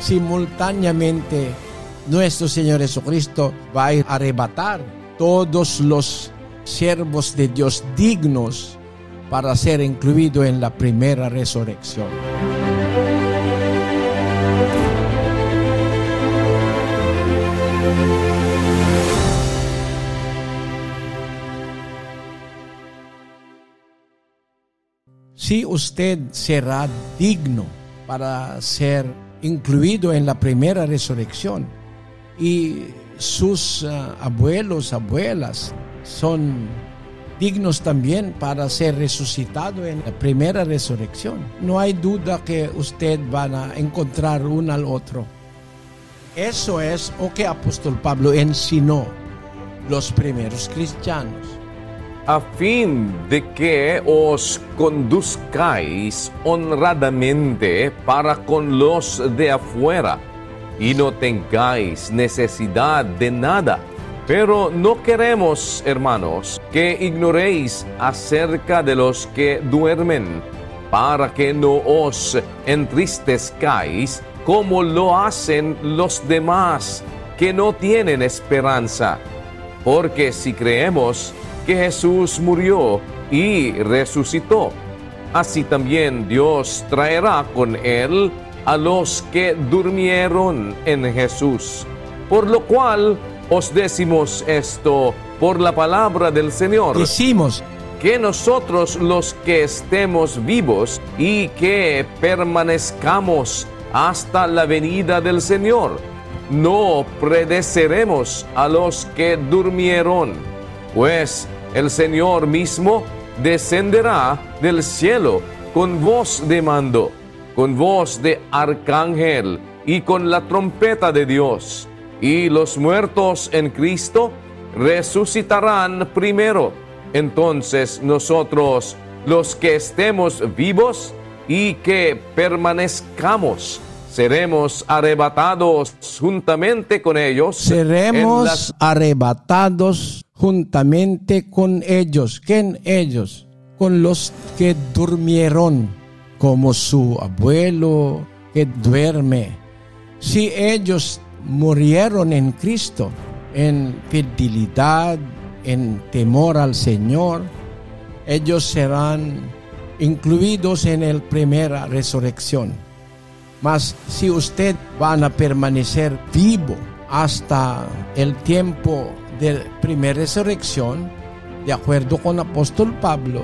Simultáneamente, nuestro Señor Jesucristo va a arrebatar todos los siervos de Dios dignos para ser incluido en la primera resurrección. Si usted será digno para ser incluido en la primera resurrección y sus abuelos, abuelas son dignos también para ser resucitado en la primera resurrección, no hay duda que usted van a encontrar uno al otro. Eso es lo que apóstol Pablo enseñó los primeros cristianos. A fin de que os conduzcáis honradamente para con los de afuera, y no tengáis necesidad de nada. Pero no queremos, hermanos, que ignoréis acerca de los que duermen, para que no os entristezcáis como lo hacen los demás, que no tienen esperanza. Porque si creemos que Jesús murió y resucitó, así también Dios traerá con él a los que durmieron en Jesús. Por lo cual os decimos esto por la palabra del Señor. Decimos que nosotros los que estemos vivos y que permanezcamos hasta la venida del Señor, no precederemos a los que durmieron. Pues el Señor mismo descenderá del cielo con voz de mando, con voz de arcángel y con la trompeta de Dios. Y los muertos en Cristo resucitarán primero. Entonces nosotros, los que estemos vivos y que permanezcamos, seremos arrebatados juntamente con ellos. Seremos arrebatados juntamente con ellos. ¿Quién ellos? Con los que durmieron, como su abuelo que duerme. Si ellos murieron en Cristo, en fidelidad, en temor al Señor, ellos serán incluidos en la primera resurrección. Mas si usted van a permanecer vivo hasta el tiempo de primera resurrección, de acuerdo con el apóstol Pablo,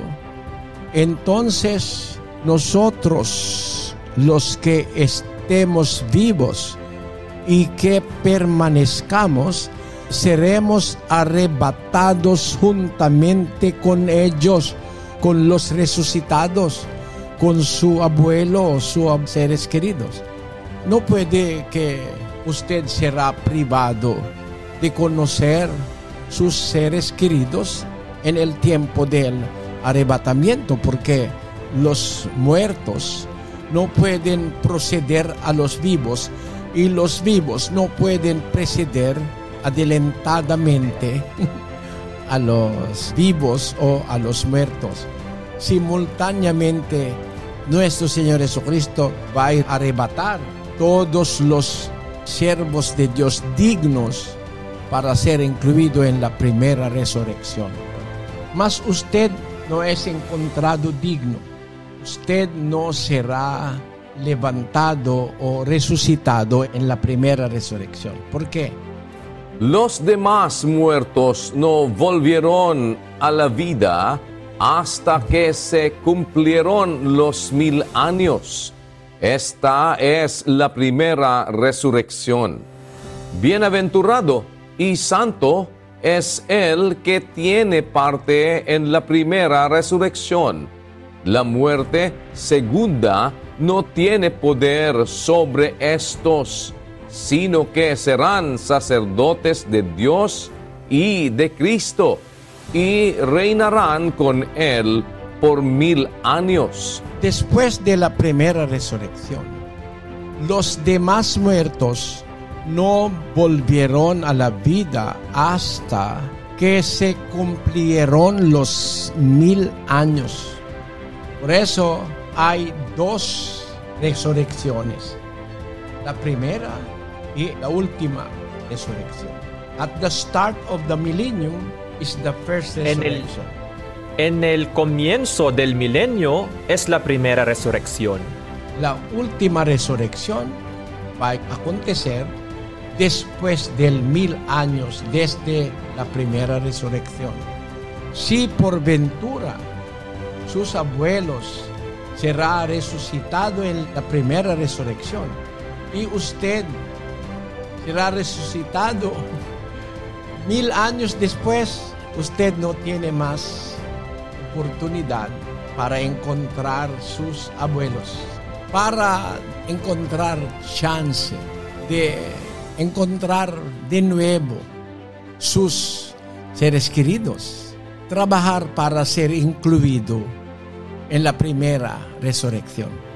entonces nosotros, los que estemos vivos y que permanezcamos, seremos arrebatados juntamente con ellos, con los resucitados, con su abuelo o sus seres queridos. No puede que usted será privado de conocer sus seres queridos en el tiempo del arrebatamiento, porque los muertos no pueden proceder a los vivos y los vivos no pueden preceder adelantadamente a los vivos o a los muertos. Simultáneamente, nuestro Señor Jesucristo va a arrebatar todos los siervos de Dios dignos para ser incluido en la primera resurrección. Mas usted no es encontrado digno. Usted no será levantado o resucitado en la primera resurrección. ¿Por qué? Los demás muertos no volvieron a la vida hasta que se cumplieron los 1000 años. Esta es la primera resurrección. Bienaventurado y santo es el que tiene parte en la primera resurrección. La muerte segunda no tiene poder sobre estos, sino que serán sacerdotes de Dios y de Cristo, y reinarán con él por 1000 años. Después de la primera resurrección, los demás muertos no volvieron a la vida hasta que se cumplieron los 1000 años. Por eso hay 2 resurrecciones. la primera y la última resurrección. At the start of the millennium is the first resurrection. En el comienzo del milenio es la primera resurrección. La última resurrección va a acontecer después del 1000 años desde la primera resurrección. Si por ventura sus abuelos será resucitado en la primera resurrección y usted será resucitado 1000 años después, usted no tiene más oportunidad para encontrar sus abuelos, para encontrar chance de encontrar de nuevo sus seres queridos, trabajar para ser incluido en la primera resurrección.